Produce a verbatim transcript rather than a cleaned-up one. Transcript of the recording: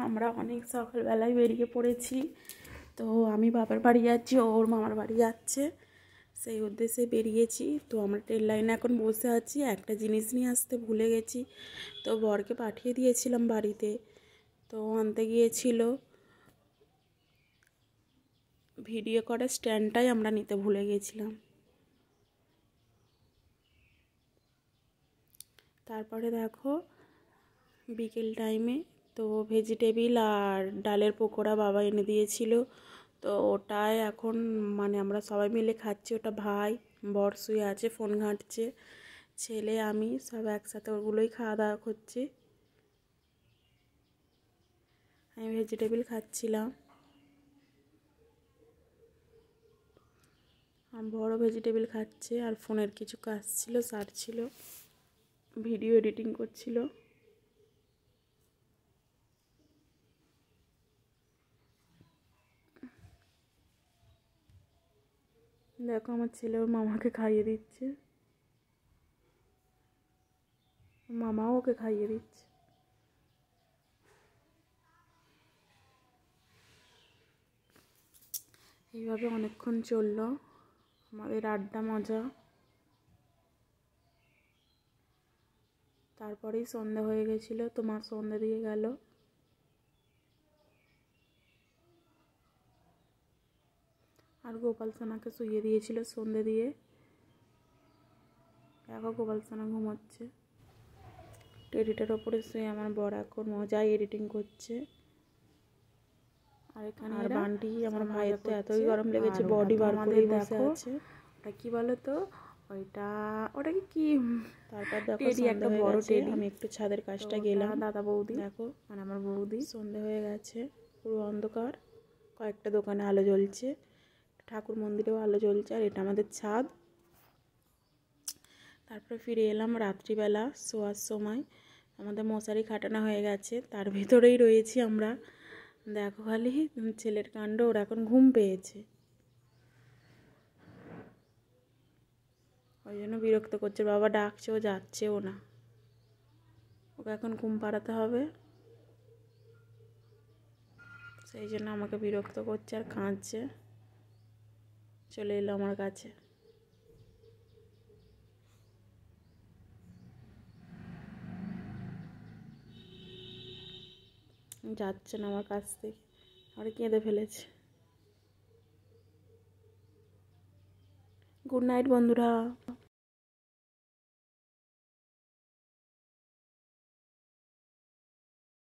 আমরা অনেক সকালবেলায় বেরিয়ে পড়েছি। তো আমি বাবার বাড়ি যাচ্ছি, ওর মামার বাড়ি যাচ্ছে, সেই উদ্দেশ্যে বেরিয়েছি। তো আমরা ট্রেন লাইনে এখন বসে আছি, একটা জিনিস নিয়ে আসতে ভুলে গেছি, তো বরকে পাঠিয়ে দিয়েছিলাম বাড়িতে, তো আনতে গিয়েছিল। ভিডিও করার স্ট্যান্ডটাই আমরা নিতে ভুলে গেছিলাম। তারপরে দেখো বিকেল টাইমে তো ভেজিটেবিল আর ডালের পকোড়া বাবা এনে দিয়েছিল, তো ওটাই এখন মানে আমরা সবাই মিলে খাচ্ছি। ওটা ভাই বর শুয়ে আছে, ফোন ঘাঁটছে, ছেলে আমি সব একসাথে ওগুলোই খাওয়া দাওয়া করছি। আমি ভেজিটেবিল খাচ্ছিলাম, বড় ভেজিটেবিল খাচ্ছে, আর ফোনের কিছু কাজ ছিল, সারছিল, ভিডিও এডিটিং করছিল। দেখো আমার ছেলে ওর মামাকে খাইয়ে দিচ্ছে, মামাও ওকে খাইয়ে দিচ্ছে। এইভাবে অনেকক্ষণ চললো আমাদের আড্ডা মজা। তারপরেই সন্ধে হয়ে গেছিলো, তো মা সন্ধে দিয়ে গেল। আর গোপাল সোনাকে শুইয়ে দিয়েছিল সন্ধে দিয়ে, দেখো গোপাল সোনা ঘুমাচ্ছে। টেডিটার ওপরে শুয়ে আমার বড় এখন মজায় এডিটিং করছে। আর এখানে আর বান্টি আমার ভাইয়ের তো এতই গরম লেগেছে, বডি বার করে বসে আছে। ওটা কি বলো তো, ওইটা ওটাকে কি, তারপর দেখো একটা বড় টেডি। আমি একটু ছাদের কাজটা গেলাম, দাদা বৌদি দেখো মানে আমার বৌদি। সন্ধে হয়ে গেছে, পুরো অন্ধকার, কয়েকটা দোকানে আলো জ্বলছে, ঠাকুর মন্দিরেও আলো জ্বলছে, আর এটা আমাদের ছাদ। তারপরে ফিরে এলাম রাত্রিবেলা শোয়ার সময়, আমাদের মশারি খাটানো হয়ে গেছে, তার ভেতরেই রয়েছি আমরা। দেখো খালি ছেলের কাণ্ড, ওর এখন ঘুম পেয়েছে, ওই জন্য বিরক্ত করছে। বাবা ডাকছে, ও যাচ্ছেও না, ওকে এখন ঘুম পাড়াতে হবে, সেই জন্য আমাকে বিরক্ত করছে আর কাঁদছে। চলে এলো আমার কাছে, যাচ্ছে না আমার কাছ থেকে, আর কেঁদে ফেলেছে। গুড নাইট বন্ধুরা।